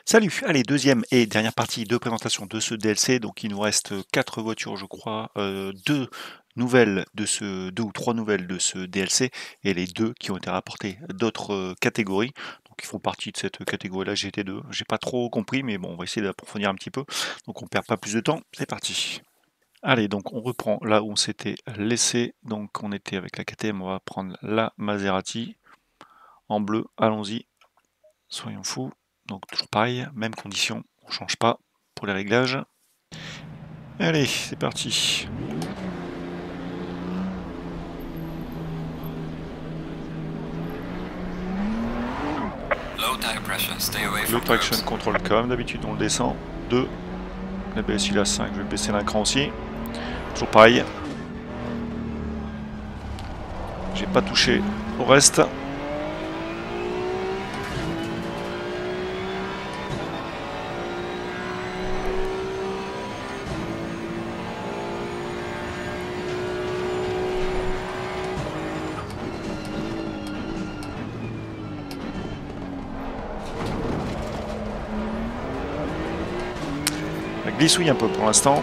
Salut! Allez, deuxième et dernière partie de présentation de ce DLC. Donc il nous reste 4 voitures, je crois, 2 nouvelles de ce 2 ou 3 nouvelles de ce DLC et les 2 qui ont été rapportées d'autres catégories. Donc ils font partie de cette catégorie-là GT2. J'ai pas trop compris, mais bon, on va essayer d'approfondir un petit peu. Donc on perd pas plus de temps, c'est parti. Allez, donc on reprend là où on s'était laissé. Donc on était avec la KTM, on va prendre la Maserati en bleu. Allons-y, soyons fous. Donc toujours pareil, même condition, on change pas pour les réglages. Allez, c'est parti. Le traction control comme d'habitude on le descend. 2. La BS il a 5, je vais baisser d'un cran aussi. Toujours pareil. J'ai pas touché au reste. Ça glissouille un peu pour l'instant.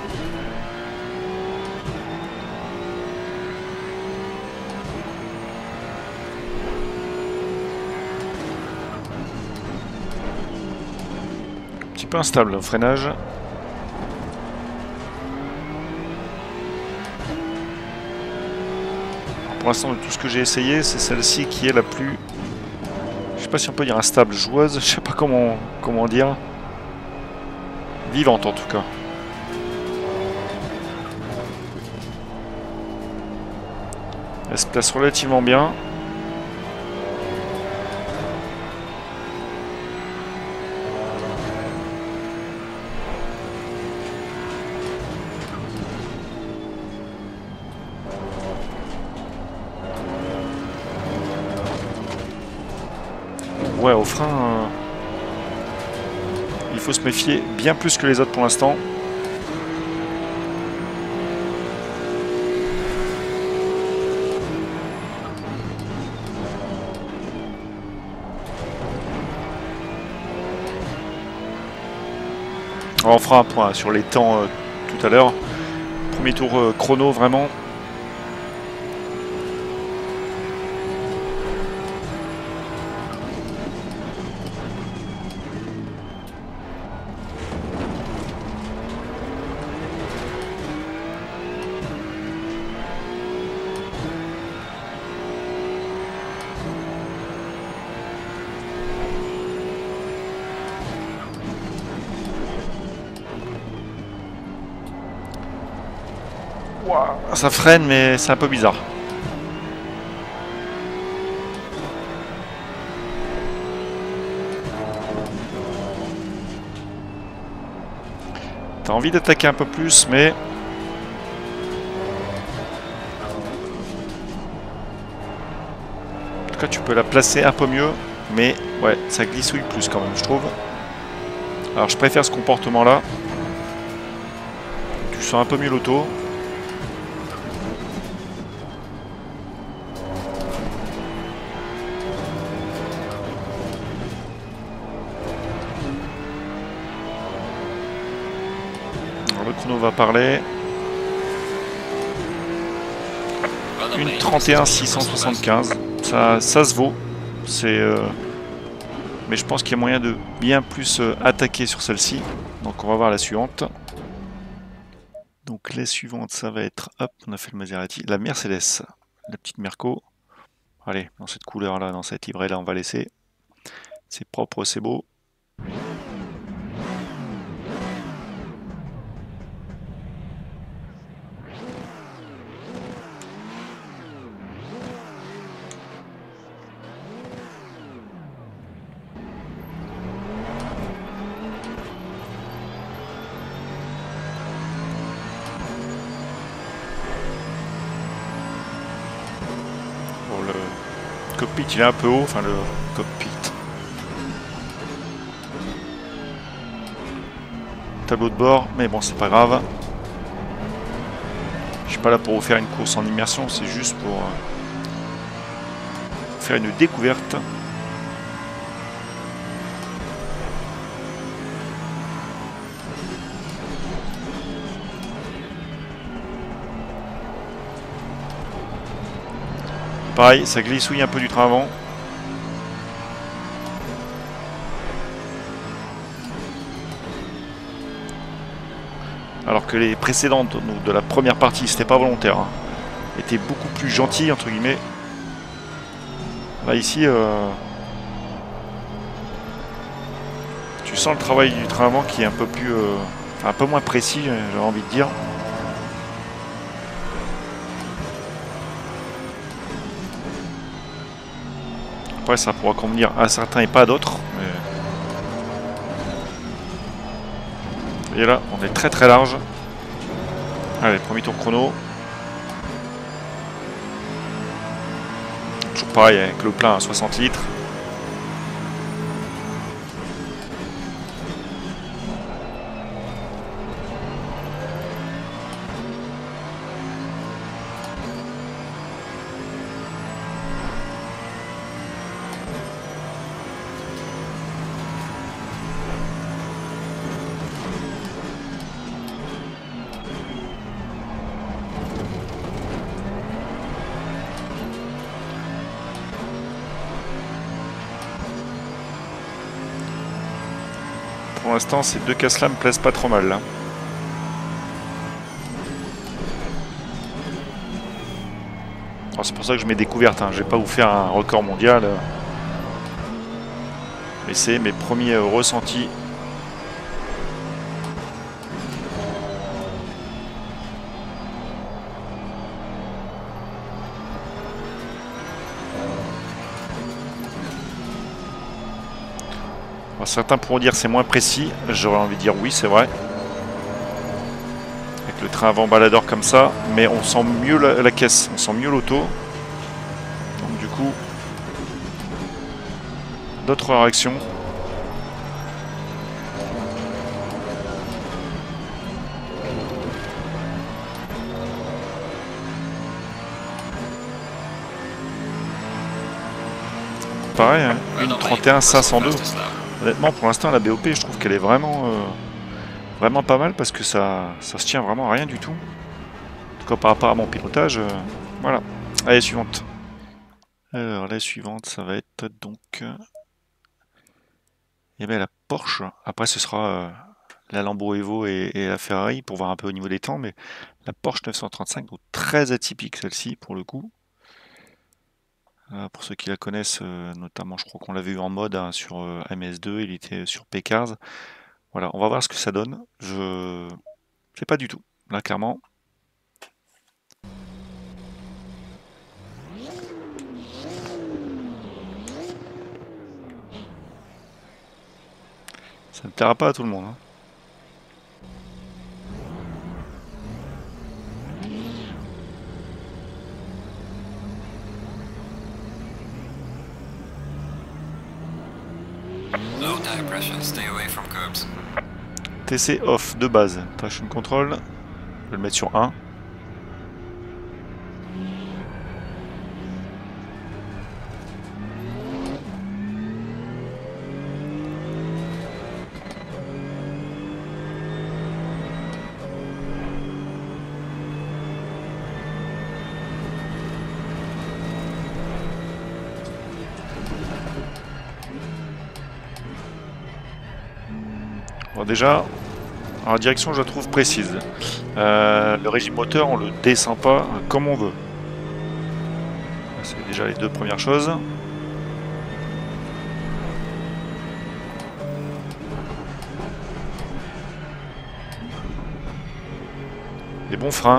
Un petit peu instable le freinage. Pour l'instant, de tout ce que j'ai essayé, c'est celle-ci qui est la plus... Je sais pas si on peut dire instable, joueuse, je sais pas comment dire. Vivante en tout cas. Elle se place relativement bien. Ouais, au frein, il faut se méfier bien plus que les autres pour l'instant. On fera un point sur les temps tout à l'heure. Premier tour chrono vraiment. Wow, ça freine mais c'est un peu bizarre. T'as envie d'attaquer un peu plus mais... En tout cas tu peux la placer un peu mieux. Mais ouais, ça glissouille plus quand même je trouve. Alors je préfère ce comportement là. Tu sens un peu mieux l'auto. Le chrono va parler. Une 31 675. Ça se vaut. C'est... Mais je pense qu'il y a moyen de bien plus attaquer sur celle-ci. Donc on va voir la suivante. Donc les suivantes, ça va être... Hop, on a fait le Maserati. La Mercedes. La petite Merco. Allez, dans cette couleur-là, dans cette livrée-là, on va laisser. C'est propre, c'est beau. Bon, le cockpit, il est un peu haut. Enfin, le cockpit. Tableau de bord, mais bon, c'est pas grave. Je suis pas là pour vous faire une course en immersion, c'est juste pour faire une découverte. pareil, ça glissouille un peu du train avant. Alors que les précédentes de la première partie, c'était pas volontaire, hein, étaient beaucoup plus gentilles entre guillemets. Là ici, tu sens le travail du train avant qui est un peu plus, enfin, un peu moins précis, j'ai envie de dire. Après, ça pourra convenir à certains et pas à d'autres. Mais... Et là, on est très très large. Allez, premier tour chrono. Toujours pareil avec le plein à 60 litres. Pour l'instant, ces deux casses-là me plaisent pas trop mal. Là. C'est pour ça que je mets découverte. Hein. Je vais pas vous faire un record mondial. Mais c'est mes premiers ressentis. Alors, certains pourront dire c'est moins précis. J'aurais envie de dire oui, c'est vrai. Avec le train avant baladeur comme ça. Mais on sent mieux la caisse. On sent mieux l'auto. Donc du coup, d'autres réactions. Pareil, hein, une 31 502. Honnêtement, pour l'instant, la BOP, je trouve qu'elle est vraiment, vraiment pas mal parce que ça se tient vraiment à rien du tout. En tout cas, par rapport à mon pilotage, voilà. Allez, suivante. Alors, la suivante, ça va être donc... eh bien, la Porsche. Après, ce sera la Lambo Evo et la Ferrari pour voir un peu au niveau des temps, mais la Porsche 935, donc très atypique celle-ci pour le coup. Pour ceux qui la connaissent, notamment, je crois qu'on l'avait eu en mode hein, sur MS2, il était sur P-Cars. Voilà, on va voir ce que ça donne. Je sais pas du tout, là, clairement. Ça ne plaira pas à tout le monde. Hein. Low tire pressure, stay away from curbs. TC off de base, traction control, je vais le mettre sur 1. Bon, déjà, la direction je la trouve précise. Le régime moteur, on le descend pas comme on veut. C'est déjà les deux premières choses. Des bons freins.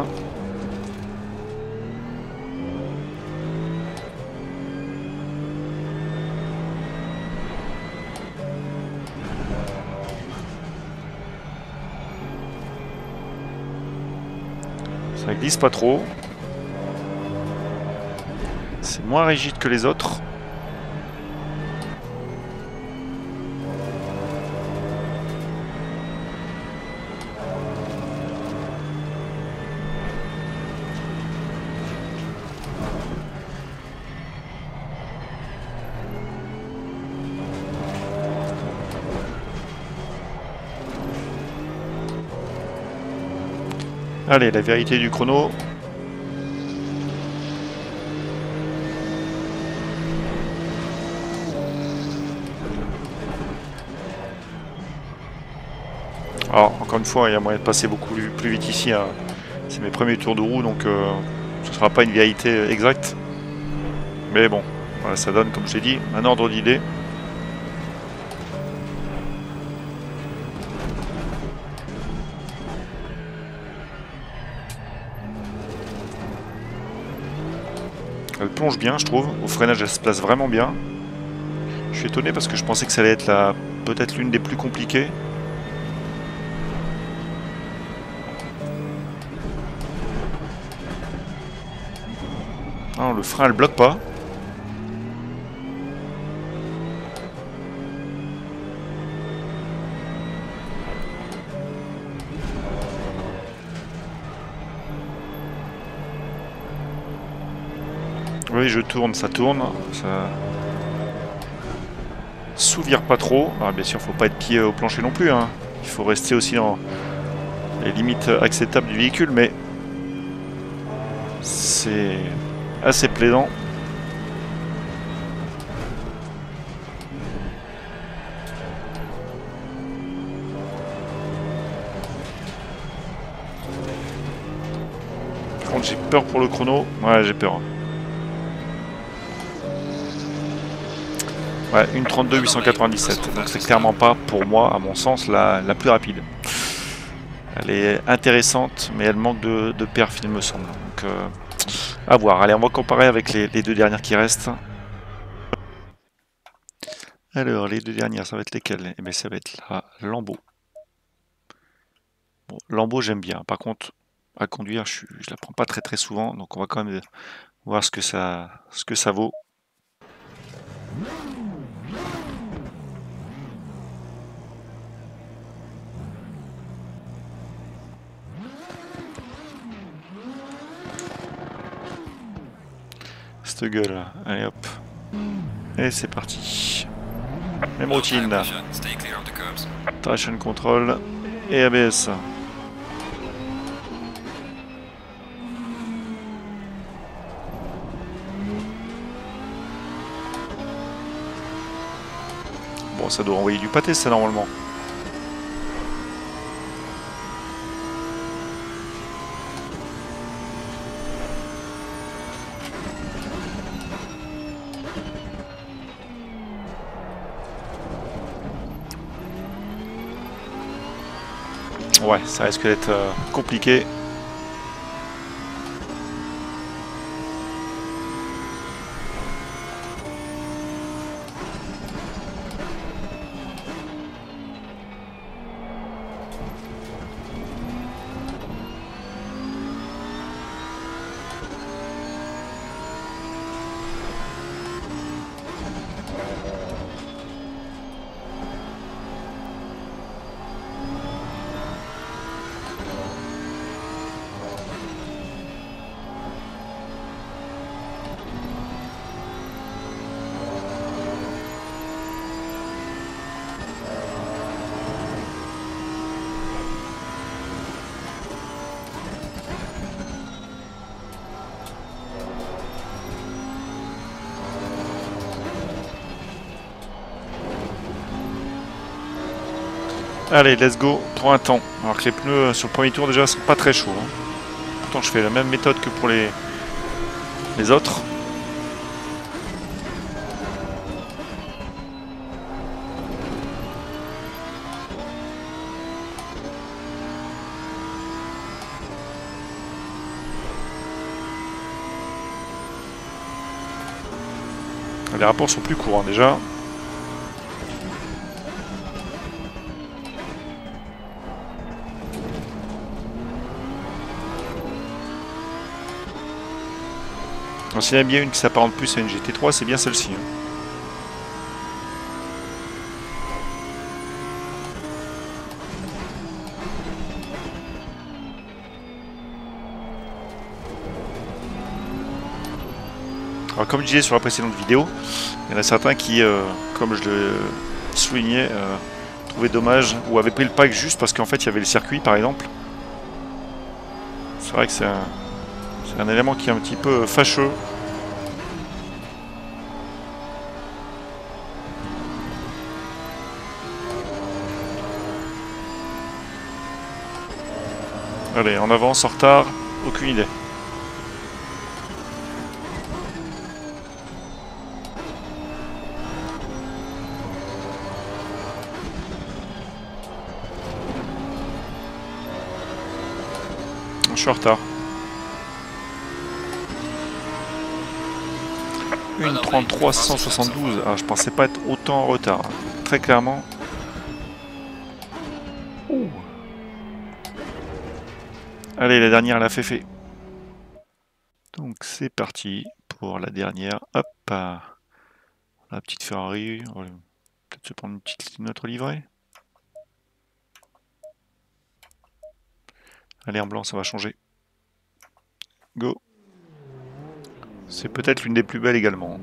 Ça glisse pas trop. C'est moins rigide que les autres. Allez, la vérité du chrono. Alors, encore une fois, il y a moyen de passer beaucoup plus vite ici. Hein. C'est mes premiers tours de roue, donc ce ne sera pas une vérité exacte. Mais bon, voilà, ça donne, comme je l'ai dit, un ordre d'idée. Elle plonge bien, je trouve. Au freinage, elle se place vraiment bien. Je suis étonné parce que je pensais que ça allait être peut-être l'une des plus compliquées. Non, le frein, elle bloque pas. Oui, je tourne, ça tourne. Ça sous-vire pas trop. Alors, bien sûr, faut pas être pied au plancher non plus. Hein. Il faut rester aussi dans les limites acceptables du véhicule, mais c'est assez plaisant. Par contre, j'ai peur pour le chrono. Ouais, j'ai peur. Ouais, 1:32 897. Donc c'est clairement pas, pour moi, à mon sens, la plus rapide. Elle est intéressante, mais elle manque de perf, il me semble. Donc, à voir. Allez, on va comparer avec les deux dernières qui restent. Alors, les deux dernières, ça va être lesquelles? Eh bien, ça va être la Lambo. Bon, Lambo, j'aime bien. Par contre, à conduire, je la prends pas très souvent. Donc, on va quand même voir ce que ça vaut. Cette gueule. Allez, hop. Et c'est parti. Même routine. Traction control et ABS. Bon, ça doit envoyer du pâté, ça, normalement. Ouais, ça risque d'être compliqué. Allez, let's go, prends un temps. Alors que les pneus sur le premier tour déjà sont pas très chauds. Hein. Pourtant je fais la même méthode que pour les autres. Les rapports sont plus courts hein, déjà. S'il y en a bien une qui s'apparente plus à une GT3, c'est bien celle-ci. Hein. Alors comme je disais sur la précédente vidéo, il y en a certains qui, comme je le soulignais, trouvaient dommage ou avaient pris le pack juste parce qu'en fait il y avait le circuit par exemple. C'est vrai que c'est un élément qui est un petit peu fâcheux. Allez, en avance, en retard, aucune idée. Je suis en retard. 1:33 172. Ah, je pensais pas être autant en retard. Très clairement. Ouh. Allez, la dernière, elle a fait. Donc c'est parti pour la dernière. Hop. La petite Ferrari. On va peut-être se prendre notre livret. Allez, en blanc, ça va changer. Go. C'est peut-être l'une des plus belles également.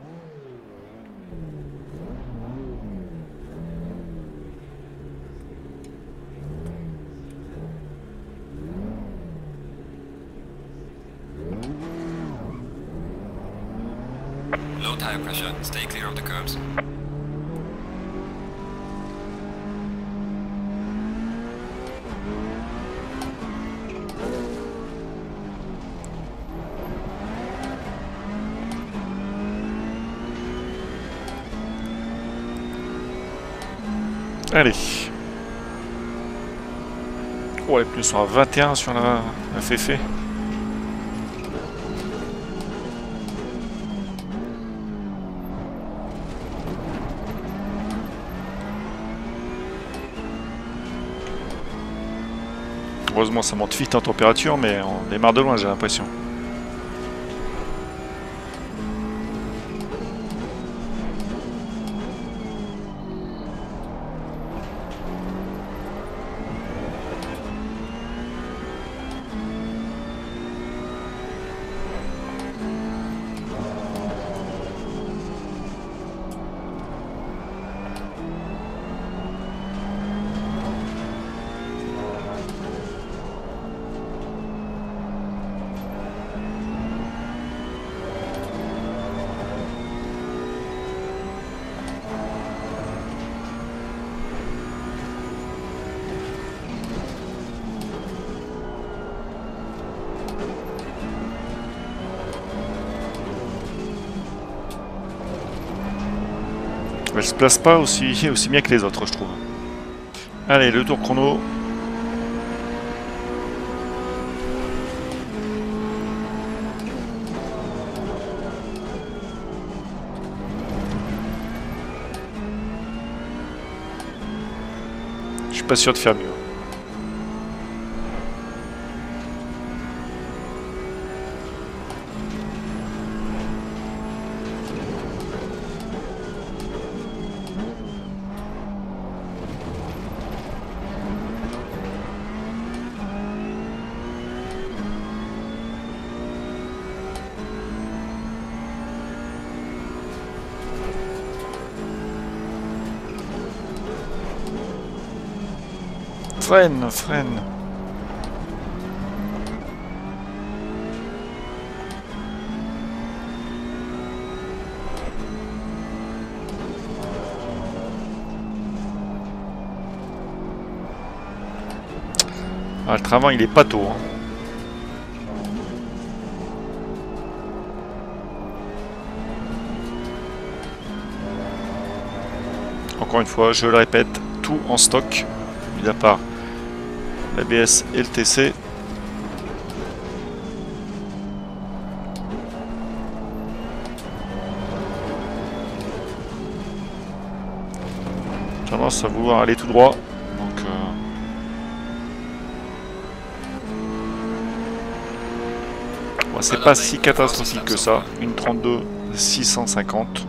Low tire pressure. Stay clear of the curbs. Allez. Oh, les pneus sont à 21 sur la FF. Heureusement, ça monte vite en température, mais on démarre de loin, j'ai l'impression. Elle se place pas aussi bien que les autres, je trouve. Allez, le tour chrono. Je suis pas sûr de faire mieux. Freine, freine. Ah, le travail, il est pas tôt. Hein. Encore une fois, je le répète, tout en stock, mis à part l'ABS et le TC. J'ai tendance à vouloir aller tout droit. Donc, bon, c'est pas si catastrophique que ça. 1:32 650.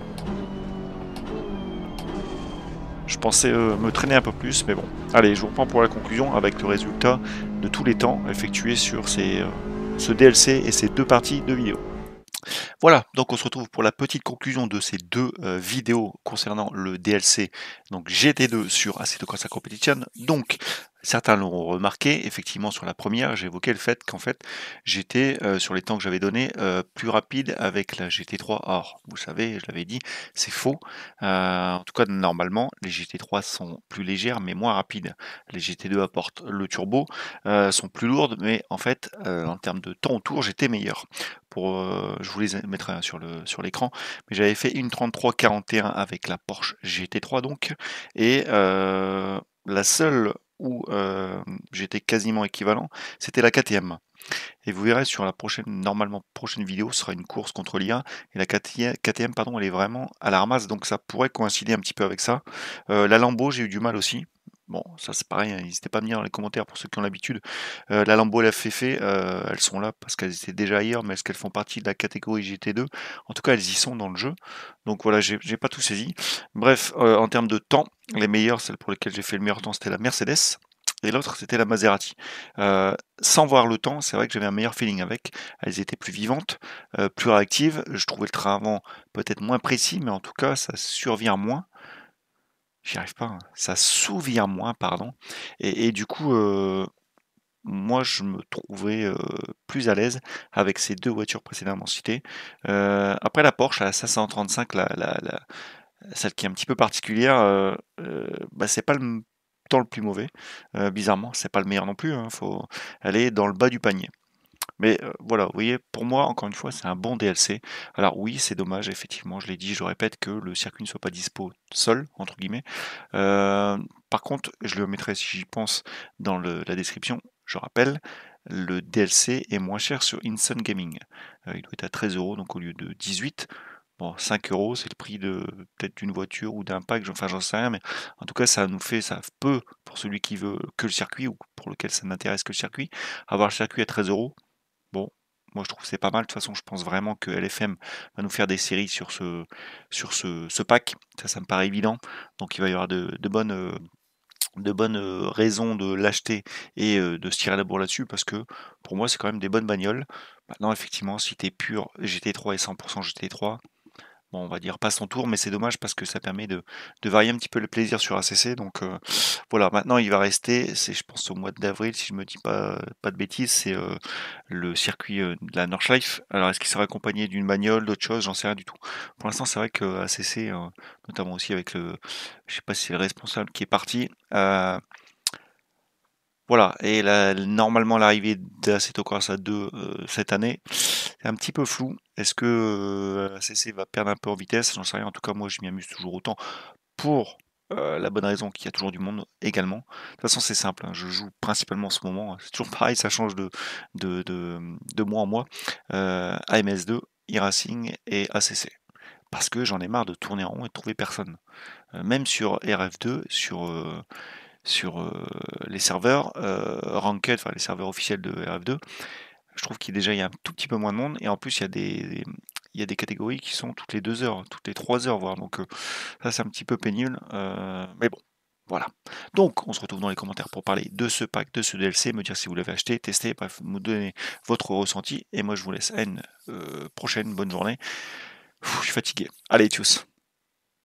Je pensais me traîner un peu plus, mais bon. Allez, je vous reprends pour la conclusion avec le résultat de tous les temps effectués sur ce DLC et ces deux parties de vidéo. Voilà, donc on se retrouve pour la petite conclusion de ces deux vidéos concernant le DLC donc GT2 sur Assetto Corsa Competition. Donc Certains l'auront remarqué, effectivement sur la première, j'évoquais le fait qu'en fait, j'étais, sur les temps que j'avais donnés, plus rapide avec la GT3. Or, vous savez, je l'avais dit, c'est faux. En tout cas, normalement, les GT3 sont plus légères, mais moins rapides. Les GT2 apportent le turbo, sont plus lourdes, mais en fait, en termes de temps autour, j'étais meilleur. Je vous les mettrai sur l'écran, mais j'avais fait une 33-41 avec la Porsche GT3 donc, et la seule où j'étais quasiment équivalent, c'était la KTM. Et vous verrez sur la prochaine vidéo, ce sera une course contre l'IA. Et la KTM, pardon, elle est vraiment à la ramasse, donc ça pourrait coïncider un petit peu avec ça. La Lambo, j'ai eu du mal aussi. Bon, ça c'est pareil, hein, n'hésitez pas à me dire dans les commentaires pour ceux qui ont l'habitude. La Lambo et la Fefe, elles sont là parce qu'elles étaient déjà ailleurs, mais est-ce qu'elles font partie de la catégorie GT2? En tout cas, elles y sont dans le jeu. Donc voilà, j'ai pas tout saisi. Bref, en termes de temps, les meilleures, celles pour lesquelles j'ai fait le meilleur temps, c'était la Mercedes. Et l'autre, c'était la Maserati. Sans voir le temps, c'est vrai que j'avais un meilleur feeling avec. Elles étaient plus vivantes, plus réactives. Je trouvais le train avant peut-être moins précis, mais en tout cas, ça survient moins. J'y arrive pas, hein. Ça souvient moins, pardon. Et du coup, moi, je me trouvais plus à l'aise avec ces deux voitures précédemment citées. Après la Porsche, la 535, celle qui est un petit peu particulière, bah, c'est pas le temps le plus mauvais. Bizarrement, c'est pas le meilleur non plus, hein, elle est dans le bas du panier. Mais voilà, vous voyez, pour moi, encore une fois, c'est un bon DLC. Alors oui, c'est dommage, effectivement, je l'ai dit, je le répète, que le circuit ne soit pas dispo seul, entre guillemets. Par contre, je le mettrai, si j'y pense, dans la description. Je rappelle, le DLC est moins cher sur Instant Gaming. Il doit être à 13 €, donc au lieu de 18. Bon, 5 €, c'est le prix de peut-être d'une voiture ou d'un pack, enfin j'en sais rien, mais en tout cas ça peut, pour celui qui veut que le circuit ou pour lequel ça n'intéresse que le circuit, avoir le circuit à 13 €. Bon, moi je trouve que c'est pas mal. De toute façon, je pense vraiment que LFM va nous faire des séries sur ce pack. Ça me paraît évident. Donc il va y avoir de bonnes raisons de l'acheter et de se tirer la bourre là-dessus parce que pour moi c'est quand même des bonnes bagnoles. Maintenant effectivement si t'es pur GT3 et 100% GT3, bon on va dire passe ton tour, mais c'est dommage parce que ça permet de varier un petit peu le plaisir sur ACC. Donc voilà, maintenant il va rester, c'est je pense au mois d'avril si je me dis pas de bêtises, c'est le circuit de la Nordschleife. Alors est-ce qu'il sera accompagné d'une bagnole, d'autre chose, j'en sais rien du tout. Pour l'instant c'est vrai que ACC, notamment aussi avec je sais pas si c'est le responsable qui est parti, voilà. Et normalement l'arrivée d'Assetto Corsa 2 cette année, c'est un petit peu flou. Est-ce que ACC va perdre un peu en vitesse? J'en sais rien. En tout cas, moi, je m'y amuse toujours autant pour la bonne raison qu'il y a toujours du monde également. De toute façon, c'est simple, hein, je joue principalement en ce moment. C'est toujours pareil, ça change de mois en mois. AMS2, e-Racing et ACC. Parce que j'en ai marre de tourner en rond et de trouver personne. Même sur RF2, sur les serveurs ranked, enfin les serveurs officiels de RF2, je trouve qu'il déjà il y a un tout petit peu moins de monde et en plus il y a des catégories qui sont toutes les 2 heures, toutes les 3 heures voire, donc ça c'est un petit peu pénible, mais bon, voilà. Donc on se retrouve dans les commentaires pour parler de ce pack, de ce DLC, me dire si vous l'avez acheté, testé, bref, me donner votre ressenti et moi je vous laisse à une prochaine bonne journée. Je suis fatigué. Allez, tchuss.